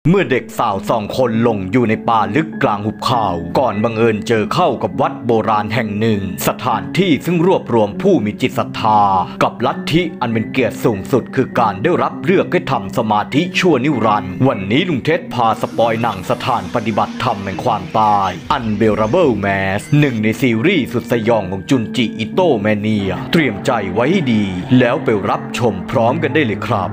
เมื่อเด็กสาว2 คนหลงอยู่ในป่าลึกกลางหุบเขาก่อนบังเอิญเจอเข้ากับวัดโบราณแห่งหนึ่งสถานที่ซึ่งรวบรวมผู้มีจิตศรัทธากับลัทธิอันเป็นเกียรติสูงสุดคือการได้รับเลือกให้ทำสมาธิชั่วนิรันดร์วันนี้ลุงเท็ดพาสปอยหนังสถานปฏิบัติธรรมแห่งความตาย Unbearable Mass หนึ่งในซีรีส์สุดสยองของจุนจิอิโตะแมเนียเตรียมใจไว้ให้ดีแล้วไปรับชมพร้อมกันได้เลยครับ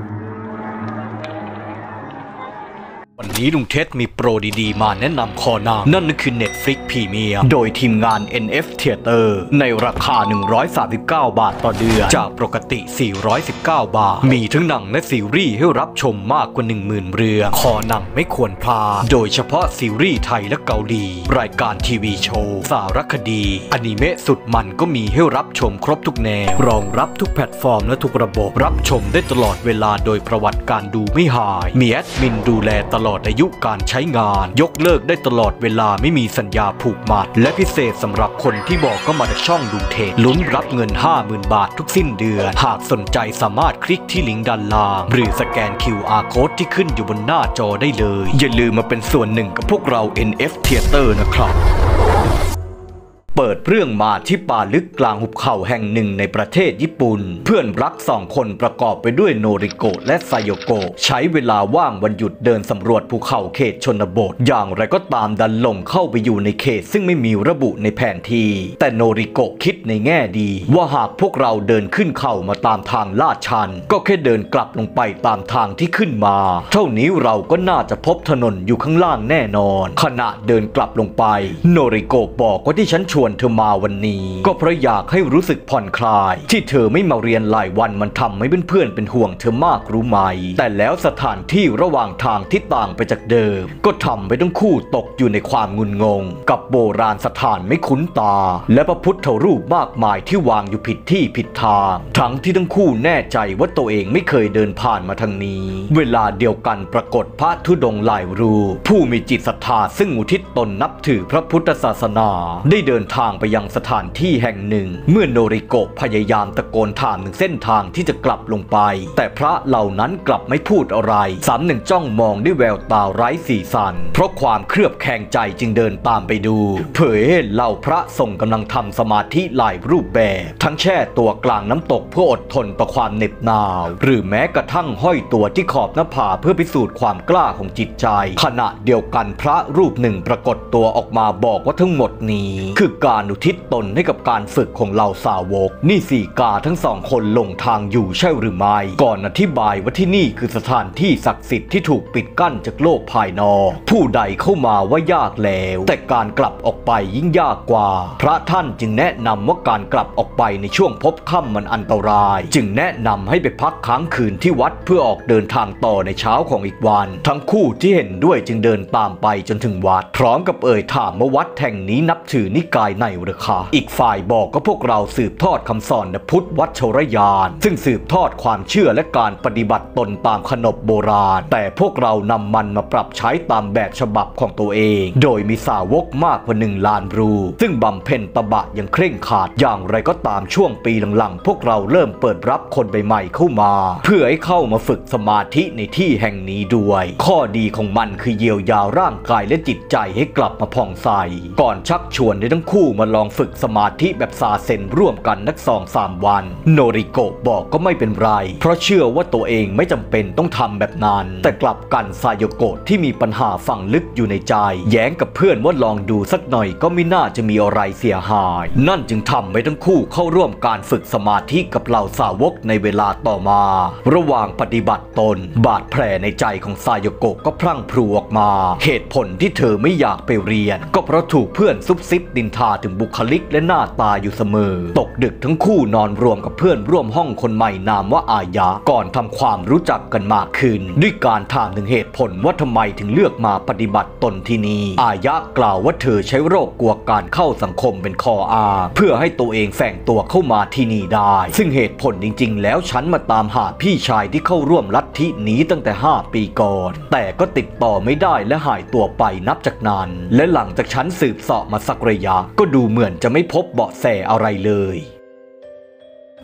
วันนี้ลุงเท็ดมีโปรดีๆมาแนะนำคอหนังนั่นคือ Netflix Premium โดยทีมงาน NF Theater ในราคา139 บาทต่อเดือนจากปกติ419 บาทมีทั้งหนังและซีรีส์ให้รับชมมากกว่า 10,000 เรื่องคอหนังไม่ควรพลาดโดยเฉพาะซีรีส์ไทยและเกาหลีรายการทีวีโชว์สารคดีอนิเมะสุดมันก็มีให้รับชมครบทุกแนวรองรับทุกแพลตฟอร์มและทุกระบบรับชมได้ตลอดเวลาโดยประวัติการดูไม่หายมีแอดมินดูแลตลอดอายุการใช้งานยกเลิกได้ตลอดเวลาไม่มีสัญญาผูกมัดและพิเศษสำหรับคนที่บอกก็มาจากช่องลุงเทศลุ้นรับเงิน 50,000 บาททุกสิ้นเดือนหากสนใจสามารถคลิกที่ลิงก์ด้านล่างหรือสแกน QR Code ที่ขึ้นอยู่บนหน้าจอได้เลยอย่าลืมมาเป็นส่วนหนึ่งกับพวกเรา NF Theater นะครับเปิดเรื่องมาที่ป่าลึกกลางหุบเขาแห่งหนึ่งในประเทศญี่ปุ่นเพื่อนรัก2 คนประกอบไปด้วยโนริโกะและไซโยโกะใช้เวลาว่างวันหยุดเดินสำรวจภูเขาเขตชนบทอย่างไรก็ตามดันหลงเข้าไปอยู่ในเขตซึ่งไม่มีระบุในแผนที่แต่โนริโกะคิดในแง่ดีว่าหากพวกเราเดินขึ้นเขามาตามทางลาดชันก็แค่เดินกลับลงไปตามทางที่ขึ้นมาเท่านี้เราก็น่าจะพบถนนอยู่ข้างล่างแน่นอนขณะเดินกลับลงไปโนริโกะบอกว่าที่ฉันชวนเธอมาวันนี้ก็เพราะอยากให้รู้สึกผ่อนคลายที่เธอไม่มาเรียนหลายวันมันทำให้เพื่อนๆเป็นห่วงเธอมากรู้ไหมแต่แล้วสถานที่ระหว่างทางที่ต่างไปจากเดิมก็ทำให้ทั้งคู่ตกอยู่ในความงุนงงกับโบราณสถานไม่คุ้นตาและพระพุทธรูปมากมายที่วางอยู่ผิดที่ผิดทางทั้งที่ทั้งคู่แน่ใจว่าตัวเองไม่เคยเดินผ่านมาทางนี้เวลาเดียวกันปรากฏพระธุดงค์หลายรูปผู้มีจิตศรัทธาซึ่งอุทิศตนนับถือพระพุทธศาสนาได้เดินทางไปยังสถานที่แห่งหนึ่งเมื่อโนริโกะพยายามตะโกนถามถึงเส้นทางที่จะกลับลงไปแต่พระเหล่านั้นกลับไม่พูดอะไร3 จ้องมองด้วยแววตาไร้สีสันเพราะความเครือบแคลงใจจึงเดินตามไปดูเผยเห็นเหล่าพระทรงกำลังทำสมาธิหลายรูปแบบทั้งแช่ตัวกลางน้ำตกเพื่ออดทนต่อความเหน็บหนาวหรือแม้กระทั่งห้อยตัวที่ขอบหน้าผาเพื่อพิสูจน์ความกล้าของจิตใจขณะเดียวกันพระรูปหนึ่งปรากฏตัวออกมาบอกว่าทั้งหมดนี้คือการอุทิศตนให้กับการฝึกของเหล่าสาวกนี่สี่กาทั้ง2 คนหลงทางอยู่ใช่หรือไม่ก่อนอธิบายว่าที่นี่คือสถานที่ศักดิ์สิทธิ์ที่ถูกปิดกั้นจากโลกภายนอกผู้ใดเข้ามาว่ายากแล้วแต่การกลับออกไปยิ่งยากกว่าพระท่านจึงแนะนำว่าการกลับออกไปในช่วงพบค่ำมันอันตรายจึงแนะนำให้ไปพักค้างคืนที่วัดเพื่อออกเดินทางต่อในเช้าของอีกวันทั้งคู่ที่เห็นด้วยจึงเดินตามไปจนถึงวัดพร้อมกับเอ่ยถามว่าวัดแห่งนี้นับถือนิกายไหนหรือคะอีกฝ่ายบอกก็พวกเราสืบทอดคำสอนพุทธวัชรยานซึ่งสืบทอดความเชื่อและการปฏิบัติตนตามขนบโบราณแต่พวกเรานำมันมาปรับใช้ตามแบบฉบับของตัวเองโดยมีสาวกมากกว่า1 ล้านรูปซึ่งบำเพ็ญตบะอย่างเคร่งขรัดอย่างไรก็ตามช่วงปีหลังๆพวกเราเริ่มเปิดรับคนใหม่ๆเข้ามาเพื่อให้เข้ามาฝึกสมาธิในที่แห่งนี้ด้วยข้อดีของมันคือเยียวยาร่างกายและจิตใจให้กลับมาผ่องใสก่อนชักชวนให้ทั้งคู่มาลองฝึกสมาธิแบบซาเซ็นร่วมกันนัก2-3 วันโนริโกะบอกก็ไม่เป็นไรเพราะเชื่อว่าตัวเองไม่จำเป็นต้องทำแบบนั้นแต่กลับกันไซโยโกะที่มีปัญหาฝังลึกอยู่ในใจแย้งกับเพื่อนว่าลองดูสักหน่อยก็ไม่น่าจะมีอะไรเสียหายนั่นจึงทำให้ทั้งคู่เข้าร่วมการฝึกสมาธิกับเหล่าสาวกในเวลาต่อมาระหว่างปฏิบัติตนบาดแผลในใจของไซโยโกะก็พรั่งพรูออกมาเหตุผลที่เธอไม่อยากไปเรียนก็เพราะถูกเพื่อนซุบซิบดินทาถึงบุคลิกและหน้าตาอยู่เสมอตกดึกทั้งคู่นอนรวมกับเพื่อนร่วมห้องคนใหม่นามว่าอายะก่อนทำความรู้จักกันมากขึ้นด้วยการถามถึงเหตุผลว่าทำไมถึงเลือกมาปฏิบัติตนที่นี่อายะกล่าวว่าเธอใช้โรคกลัวการเข้าสังคมเป็นข้ออ้างเพื่อให้ตัวเองแฝงตัวเข้ามาที่นี่ได้ซึ่งเหตุผลจริงๆแล้วฉันมาตามหาพี่ชายที่เข้าร่วมลัทธินี้ตั้งแต่5 ปีก่อนแต่ก็ติดต่อไม่ได้และหายตัวไปนับจากนั้นและหลังจากฉันสืบเสาะมาสักระยะก็ดูเหมือนจะไม่พบเบาะแสอะไรเลย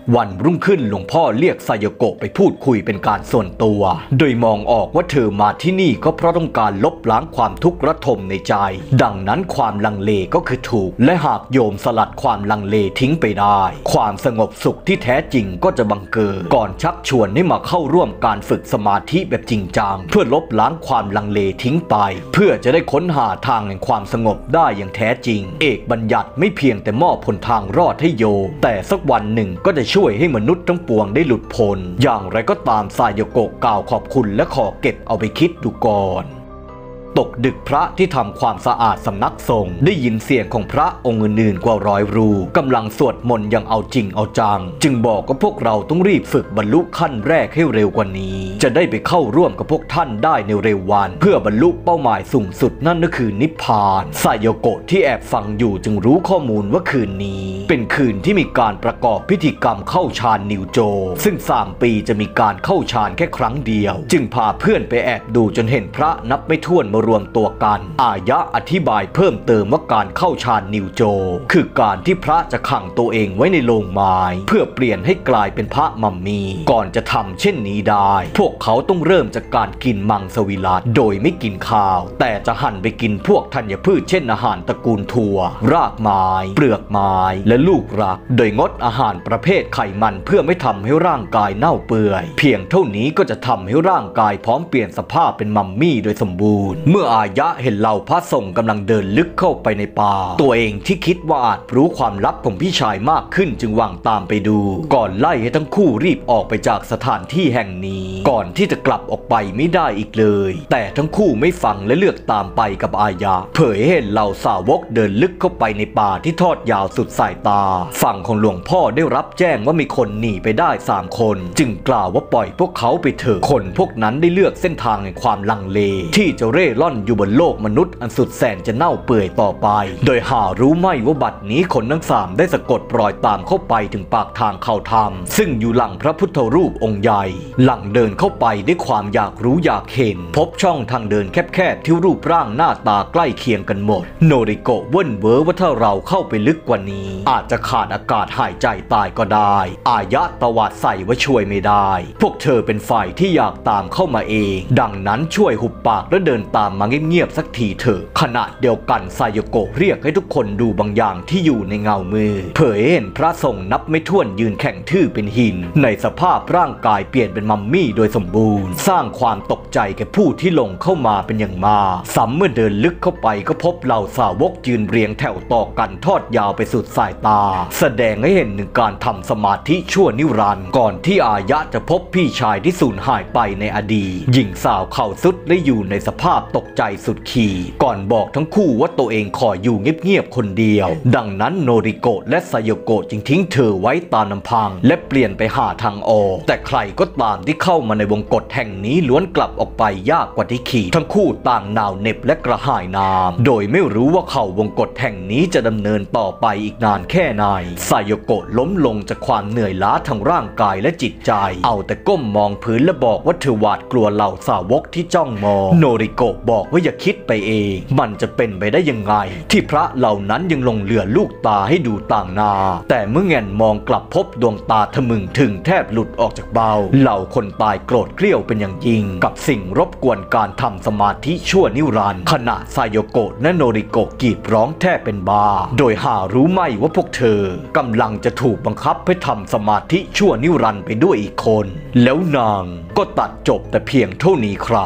วันรุ่งขึ้นหลวงพ่อเรียกไซโยโกะไปพูดคุยเป็นการส่วนตัวโดยมองออกว่าเธอมาที่นี่ก็เพราะต้องการลบล้างความทุกข์ระทมในใจดังนั้นความลังเลก็คือถูกและหากโยมสลัดความลังเลทิ้งไปได้ความสงบสุขที่แท้จริงก็จะบังเกิดก่อนชักชวนให้มาเข้าร่วมการฝึกสมาธิแบบจริงจังเพื่อลบล้างความลังเลทิ้งไปเพื่อจะได้ค้นหาทางแห่งความสงบได้อย่างแท้จริงเอกบัญญัติไม่เพียงแต่มอบผลทางรอดให้โยมแต่สักวันหนึ่งก็จะช่วยให้มนุษย์ทั้งปวงได้หลุดพ้นอย่างไรก็ตามไซโยโกะกล่าวขอบคุณและขอเก็บเอาไปคิดดูก่อนตกดึกพระที่ทำความสะอาดสำนักสงฆ์ได้ยินเสียงของพระองค์อื่นๆกว่าร้อยรูกำลังสวดมนต์อย่างเอาจริงเอาจังจึงบอกว่าพวกเราต้องรีบฝึกบรรลุขั้นแรกให้เร็วกว่านี้จะได้ไปเข้าร่วมกับพวกท่านได้ในเร็ววันเพื่อบรรลุเป้าหมายสูงสุดนั่นก็คือนิพพานไซโยโกะที่แอบฟังอยู่จึงรู้ข้อมูลว่าคืนนี้เป็นคืนที่มีการประกอบพิธีกรรมเข้าฌานนิวโจซึ่ง3 ปีจะมีการเข้าฌานแค่ครั้งเดียวจึงพาเพื่อนไปแอบดูจนเห็นพระนับไม่ถ้วนรวมตัวกันอายะอธิบายเพิ่มเติมว่าการเข้าฌานนิวโจคือการที่พระจะขังตัวเองไว้ในโลงไม้เพื่อเปลี่ยนให้กลายเป็นพระมัมมีก่อนจะทำเช่นนี้ได้พวกเขาต้องเริ่มจากการกินมังสวิรัติโดยไม่กินข้าวแต่จะหั่นไปกินพวกธัญพืชเช่นอาหารตระกูลถั่วรากไม้เปลือกไม้และลูกรักโดยงดอาหารประเภทไขมันเพื่อไม่ทำให้ร่างกายเน่าเปื่อยเพียงเท่านี้ก็จะทำให้ร่างกายพร้อมเปลี่ยนสภาพเป็นมัมมี่โดยสมบูรณ์เมื่ออายะเห็นเหล่าพระสงฆ์กำลังเดินลึกเข้าไปในป่าตัวเองที่คิดว่าอาจรู้ความลับของพี่ชายมากขึ้นจึงวางตามไปดูก่อนไล่ให้ทั้งคู่รีบออกไปจากสถานที่แห่งนี้ก่อนที่จะกลับออกไปไม่ได้อีกเลยแต่ทั้งคู่ไม่ฟังและเลือกตามไปกับอายะเผยเห็นเหล่าสาวกเดินลึกเข้าไปในป่าที่ทอดยาวสุดสายตาฝั่งของหลวงพ่อได้รับแจ้งว่ามีคนหนีไปได้3 คนจึงกล่าวว่าปล่อยพวกเขาไปเถอะคนพวกนั้นได้เลือกเส้นทางแห่งความลังเลที่จะเร่ร่อนอยู่บนโลกมนุษย์อันสุดแสนจะเน่าเปื่อยต่อไปโดยหารู้ไม่ว่าบัดนี้คนทั้ง3ได้สะกดรอยตามเข้าไปถึงปากทางเข้าถ้ำซึ่งอยู่หลังพระพุทธรูปองค์ใหญ่หลังเดินเข้าไปด้วยความอยากรู้อยากเห็นพบช่องทางเดินแคบๆที่รูปร่างหน้าตาใกล้เคียงกันหมดโนริโกะเว่นเว้อว่าถ้าเราเข้าไปลึกกว่านี้อาจจะขาดอากาศหายใจตายก็ได้อายะตวาดใส่ว่าช่วยไม่ได้พวกเธอเป็นฝ่ายที่อยากตามเข้ามาเองดังนั้นช่วยหุบปากและเดินตามมาเงียบๆสักทีเถอะขณะเดียวกันไซโยโกะเรียกให้ทุกคนดูบางอย่างที่อยู่ในเงามือเผยเห็นพระสงฆ์นับไม่ถ้วนยืนแข็งทื่อเป็นหินในสภาพร่างกายเปลี่ยนเป็นมัมมี่โดยสมบูรณ์สร้างความตกใจแก่ผู้ที่ลงเข้ามาเป็นอย่างมากซ้ำเมื่อเดินลึกเข้าไปก็พบเหล่าสาวกยืนเรียงแถวต่อกันทอดยาวไปสุดสายตาแสดงให้เห็นถึงการทำสมาธิชั่วนิรันดร์ก่อนที่อายะจะพบพี่ชายที่สูญหายไปในอดีตหญิงสาวเข่าสุดและอยู่ในสภาพตกใจสุดขีดก่อนบอกทั้งคู่ว่าตัวเองขออยู่เงียบๆคนเดียวดังนั้นโนริโกะและไซโยโกะจึงทิ้งเธอไว้ตามลำพังและเปลี่ยนไปหาทางออกแต่ใครก็ตามที่เข้ามาในวงกฏแห่งนี้ล้วนกลับออกไปยากกว่าที่คิดทั้งคู่ต่างหนาวเหน็บและกระหายน้ำโดยไม่รู้ว่าเขาวงกฏแห่งนี้จะดำเนินต่อไปอีกนานแค่ไหนไซโยโกะล้มลงจากความเหนื่อยล้าทางร่างกายและจิตใจเอาแต่ก้มมองพื้นและบอกว่าเธอหวาดกลัวเหล่าสาวกที่จ้องมองโนริโกะบอกว่าอย่าคิดไปเองมันจะเป็นไปได้ยังไงที่พระเหล่านั้นยังลงเหลือลูกตาให้ดูต่างหน้าแต่เมื่อแงนมองกลับพบดวงตาทะมึงถึงแทบหลุดออกจากเบ้าเหล่าคนตายโกรธเกรี้ยวเป็นอย่างยิ่งกับสิ่งรบกวนการทำสมาธิชั่วนิรันดร์ขณะไซโยโกะและโนริโกะกรีดร้องแทบเป็นบ้าโดยหารู้ไม่ว่าพวกเธอกำลังจะถูกบังคับให้ทำสมาธิชั่วนิรันดร์ไปด้วยอีกคนแล้วนางก็ตัดจบแต่เพียงเท่านี้ครับ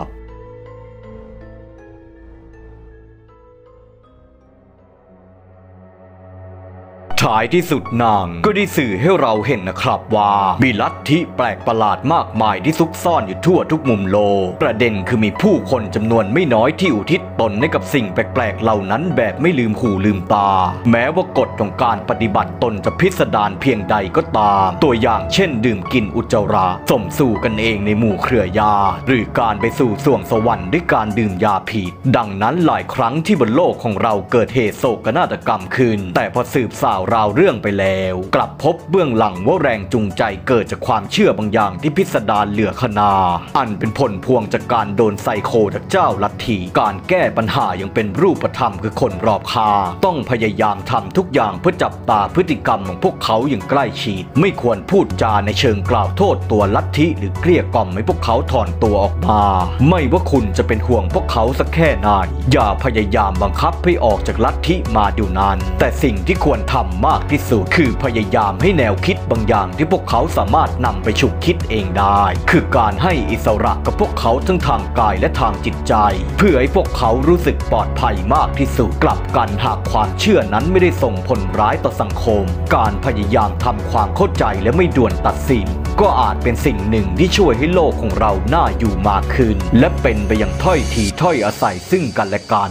ท้ายที่สุดนางก็ได้สื่อให้เราเห็นนะครับว่ามีลัทธิแปลกประหลาดมากมายที่ซุกซ่อนอยู่ทั่วทุกมุมโลกประเด็นคือมีผู้คนจำนวนไม่น้อยที่อุทิศตนให้กับสิ่งแปลกๆเหล่านั้นแบบไม่ลืมหูลืมตาแม้ว่ากฎของการปฏิบัติตนจะพิสดารเพียงใดก็ตามตัวอย่างเช่นดื่มกินอุจจาระสมสู่กันเองในหมู่เครือญาติหรือการไปสู่สวงสวรรค์ด้วยการดื่มยาผิดดังนั้นหลายครั้งที่บนโลกของเราเกิดเหตุโศกนาฏกรรมขึ้นแต่พอสืบสาวรราวเรื่องไปแล้วกลับพบเบื้องหลังว่าแรงจูงใจเกิดจากความเชื่อบางอย่างที่พิสดารเหลือขนาอันเป็นผลพวงจากการโดนไซโคจากเจ้าลัทธิการแก้ปัญหายังเป็นรูปธรรมคือคนรอบข้างต้องพยายามทำทุกอย่างเพื่อจับตาพฤติกรรมของพวกเขาอย่างใกล้ชิดไม่ควรพูดจาในเชิงกล่าวโทษตัวลัทธิหรือเกลี้ยกล่อมให้พวกเขาถอนตัวออกมาไม่ว่าคุณจะเป็นห่วงพวกเขาสักแค่ไหนอย่าพยายามบังคับให้ออกจากลัทธิมาเดี๋ยวนั้นแต่สิ่งที่ควรทำมากที่สุดคือพยายามให้แนวคิดบางอย่างที่พวกเขาสามารถนำไปฉุกคิดเองได้คือการให้อิสระกับพวกเขาทั้งทางกายและทางจิตใจเพื่อให้พวกเขารู้สึกปลอดภัยมากที่สุดกลับกันหากความเชื่อนั้นไม่ได้ส่งผลร้ายต่อสังคมการพยายามทำความเข้าใจและไม่ด่วนตัดสินก็อาจเป็นสิ่งหนึ่งที่ช่วยให้โลกของเราน่าอยู่มากขึ้นและเป็นไปอย่างถ้อยทีถ้อยอาศัยซึ่งกันและกัน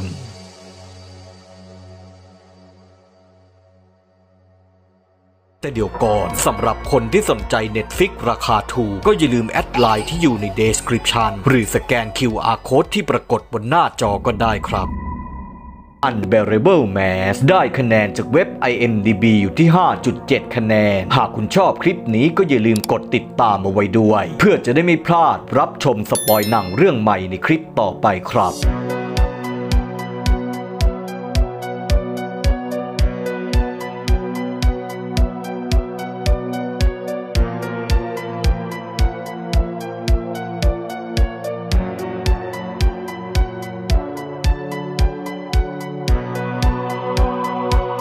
แต่เดี๋ยวก่อนสำหรับคนที่สนใจ Netflix ราคาถูกก็อย่าลืมแอดไลน์ที่อยู่ใน Description หรือสแกน QR Code ที่ปรากฏบนหน้าจอก็ได้ครับ Unbearable Mass ได้คะแนนจากเว็บ IMDb อยู่ที่ 5.7 คะแนนหากคุณชอบคลิปนี้ก็อย่าลืมกดติดตามเอาไว้ด้วยเพื่อจะได้ไม่พลาดรับชมสปอยหนังเรื่องใหม่ในคลิปต่อไปครับ